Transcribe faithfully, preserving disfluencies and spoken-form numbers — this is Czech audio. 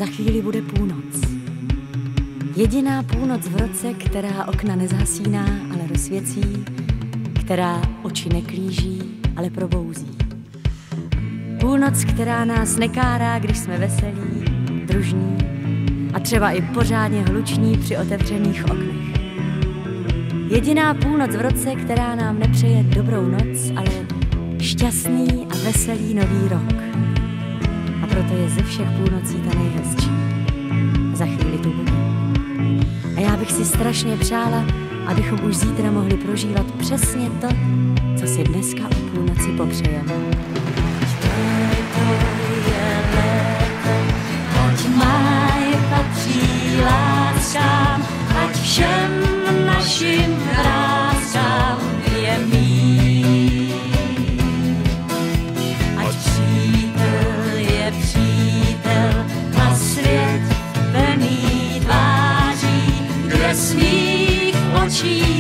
Za chvíli bude půlnoc. Jediná půlnoc v roce, která okna nezhasíná, ale rozsvěcí, která oči neklíží, ale probouzí. Půlnoc, která nás nekárá, když jsme veselí, družní a třeba i pořádně hluční při otevřených oknech. Jediná půlnoc v roce, která nám nepřeje dobrou noc, ale šťastný a veselý nový rok. A proto je ze všech půlnocí ta nejhezčí. Za chvíli tu bude. A já bych si strašně přála, abychom už zítra mohli prožívat přesně to, co si dneska o půlnoci popřejeme. Ať máj patří láskám, ať všem našim vrázkám je mír. Ať přítel je přítel a svět plný tváří, kde smích očí